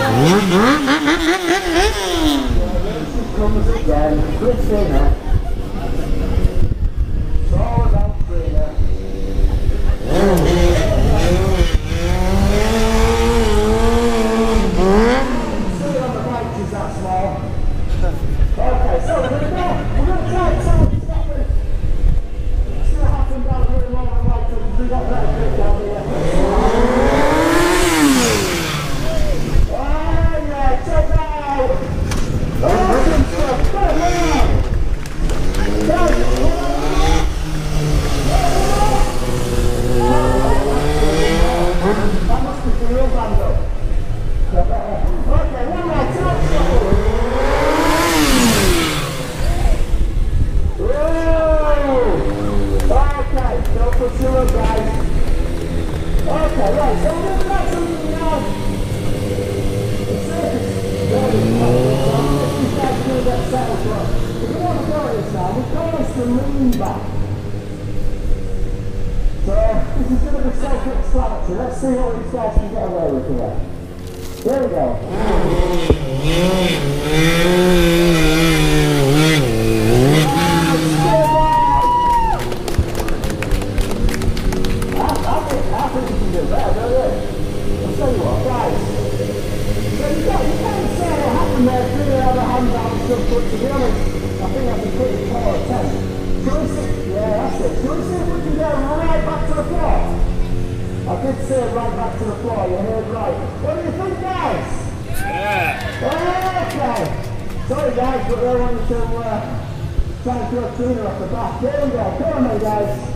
Comes again, Christina. It's all about Frida. See on the bike is that small. Okay, so we're going to go. We're going to try it. So stop it. It's going to happen down here in the right because we got that bit down here. Oh yeah, check that out. Awesome stuff. Come on. That must be the real Vandal. Okay, one more time. Okay, don't put your up, guys. Okay, right, so we're going to try something now. The circuit's ready. These guys are going to get settled for us. If we want to go this time, we call this the lean back. So, this is going to be self-explanatory. Let's see what these guys can get away with here. There we go. I think you can do better, don't you? I'll tell you what, guys. So you can't say what happened there, threw the other hand out and stuff, but to be honest, I think that's a pretty poor attempt. Shall we see? Yeah, that's it. Shall we see if we can get right back to the floor? I did say right back to the floor, you heard right. What do you think, guys? Yeah! Okay! Sorry guys, but they wanted to try and throw a tuner off the back. There we go, come on then guys.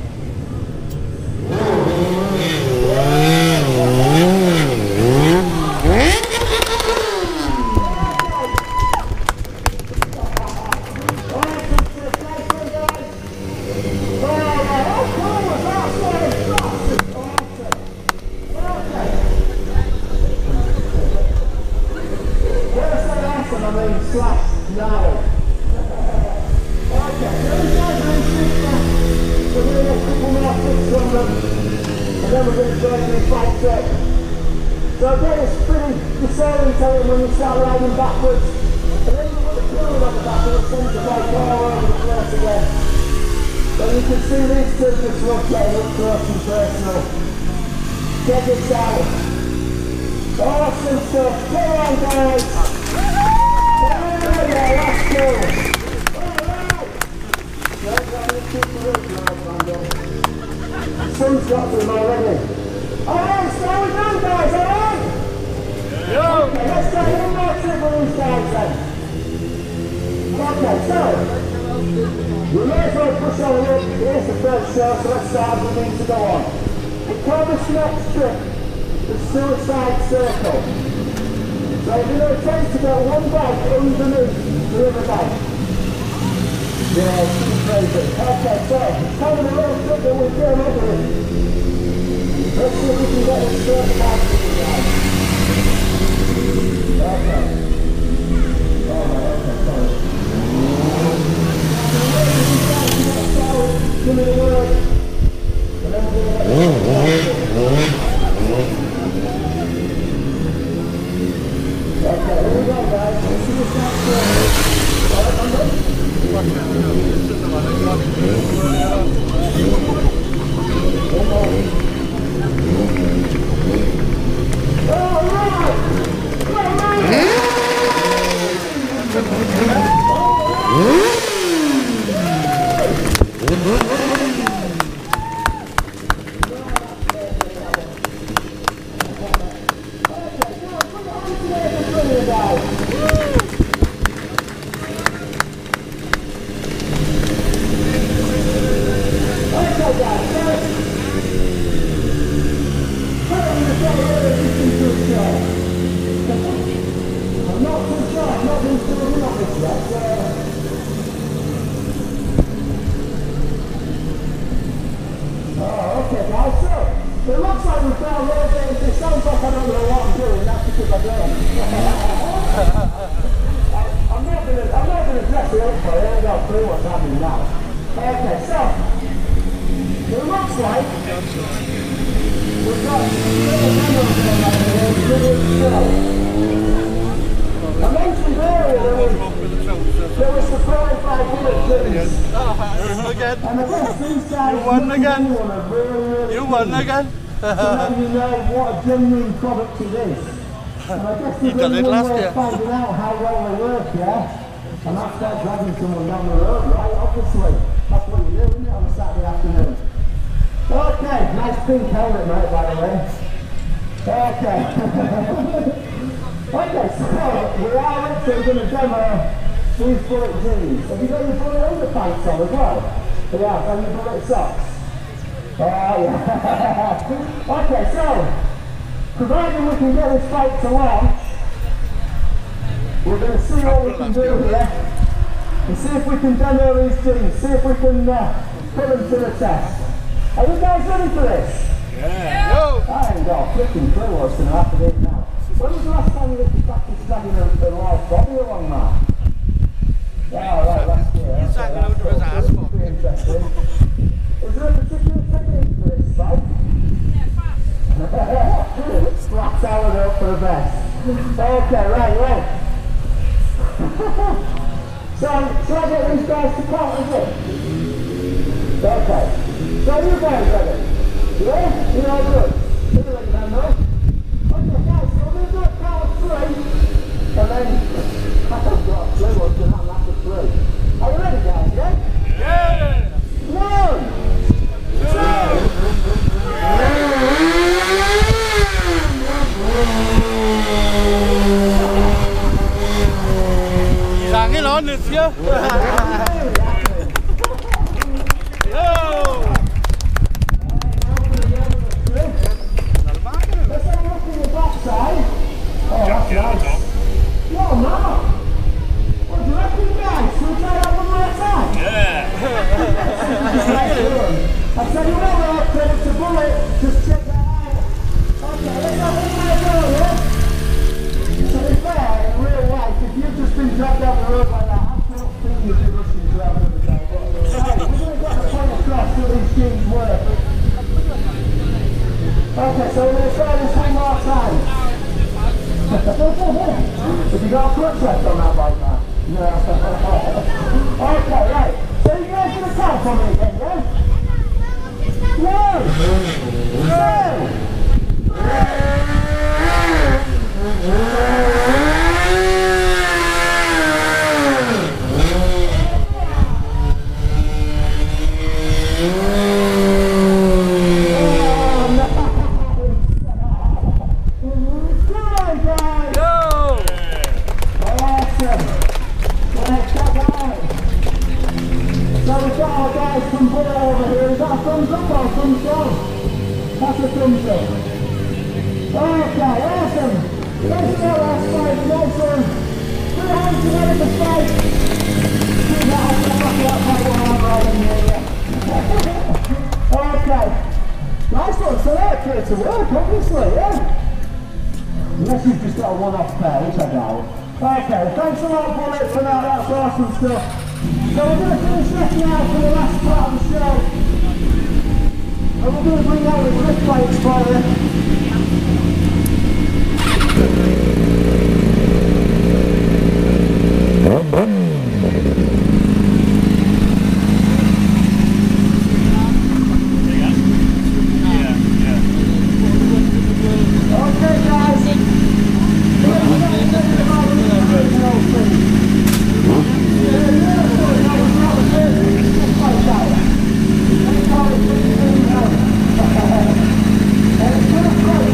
So again, it's pretty disorientating when you start riding backwards. And then you put the fluid on the back and it sends the bike all over the place again. But you can see these two just rotating up close and personal. Check this out. Awesome stuff. Come on guys. Yeah, that's cool. Alright. The sun's got to them already. Alright, so we're done guys, alright? Yeah. Okay, let's take one more trip with these guys then. Okay, so we may as well push on a look. Here's the first show, so let's start as we need to go on. We call this next trip the Suicide Circle. So we're going to attempt to get one bike underneath the other bike. Yeah, it's crazy. Okay, so it's kind of a little trip that we're doing over it. Let's see if we can get this first back to the guys. Okay. Okay, sorry. Give me the word. And then we're going to okay, here we go guys. Let's see what's next here. Alright, We've got There was surprised by bullets. Again. And I guess these guys You won again. really You won again. so now you know what a genuine product it is. And I guess You done it last year. finding out how well they work, yeah? And that's by dragging someone down the road, right? Obviously. That's what you do, isn't it, on a Saturday afternoon? Okay, nice pink helmet, mate, by the way. Okay. Okay, so we are actually going to demo these bullet jeans. Have you got your bullet underpants on as well? Yeah, and your bullet socks. Yeah. Okay, so, provided we can get this fight to launch, we're going to see what we can do here, and see if we can demo these jeans, see if we can put them to the test. Are you guys ready for this? Yeah. I ain't got a flipping clue what's going to happen here now. When was the last time you had to practice dragging a live body along, Mark? Yeah, right, last year. He's dragging out of his ass, Mark. Interesting. Is there a particular technique for this fight? Yeah, flat salad up for the best. Okay, right. So, shall I get these guys to count as it? Okay. So you guys ready? Yeah? You're all good? You're ready then, no? Okay, guys, so we're going to do a count of 3. And then, I haven't got a clue what's going to happen after 3. Are you ready, guys, yeah? Yeah. 1, 2. He's hanging on this year. Let's have a look at your backside. Oh, that's nice. Yo, Mark. What do you reckon, guys? Should we try that one more time? Yeah. I tell you what, though, credit to bullet. Just check that out. Okay, let's have one more go, yeah? To be fair, in real life, if you've just been dragged down the road like that, I don't think you'd be rushing to have another go. But, hey, we're going to get the point across that these jeans work. Okay, so we're going to try this one more time. Have you got a clutch left on that bike, man? No. Okay, right. So you guys going to count for me again, yeah? 1, That's a thumbs up. Okay, awesome. Let's go, last fight. Nice one. Put your hands together for fight. Okay. Nice one. So they're clear to work, obviously, yeah? Unless you've just got a one-off pair, which I doubt. Okay, thanks a lot, Bullet, for that. That's awesome stuff. So we're going to finish this now for the last part of the show. And we're going to bring out the grip plates for you. Okay, guys. And it's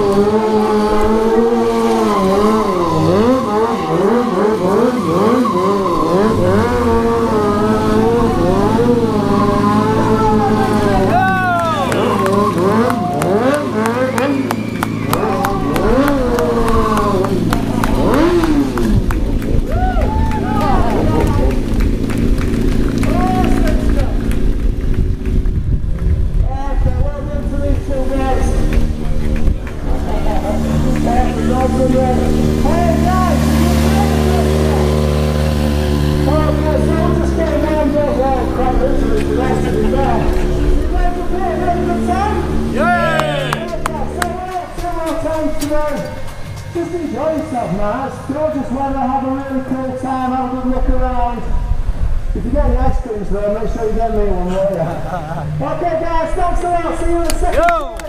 Just enjoy yourself, man. Don't just want to have a really cool time, have a good look around. If you get any ice creams though, make sure you get me one, will you? Okay guys, thanks a lot. See you in a second.